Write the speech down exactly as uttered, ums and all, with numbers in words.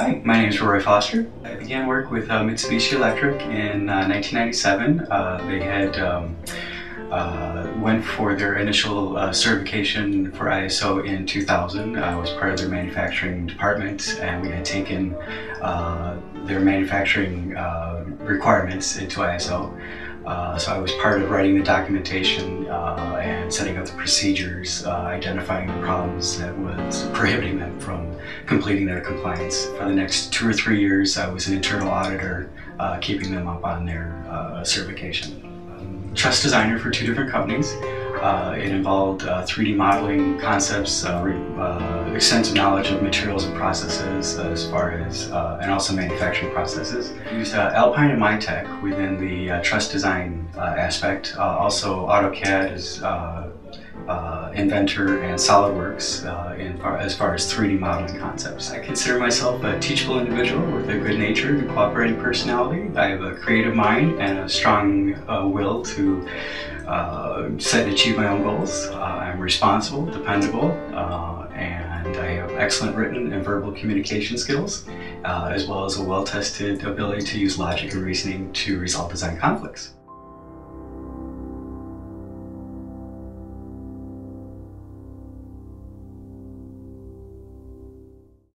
Hi, my name is Rory Foster. I began work with uh, Mitsubishi Electric in uh, nineteen ninety-seven. Uh, they had um, uh, went for their initial uh, certification for I S O in two thousand. I was part of their manufacturing department, and we had taken uh, their manufacturing uh, requirements into I S O. Uh, so I was part of writing the documentation uh, and setting up the procedures, uh, identifying the problems that was prohibiting them from completing their compliance. For the next two or three years, I was an internal auditor, uh, keeping them up on their uh, certification. Um, trust designer for two different companies. Uh, it involved uh, three D modeling concepts, uh, re, uh, extensive knowledge of materials and processes uh, as far as, uh, and also manufacturing processes. I used uh, Alpine and MyTech within the uh, trust design uh, aspect. Uh, also AutoCAD is uh, uh, Inventor and SolidWorks uh, in far, as far as three D modeling concepts. I consider myself a teachable individual with a good-natured and cooperating personality. I have a creative mind and a strong uh, will to Uh, set and achieve my own goals. Uh, I'm responsible, dependable, uh, and I have excellent written and verbal communication skills, uh, as well as a well-tested ability to use logic and reasoning to resolve design conflicts.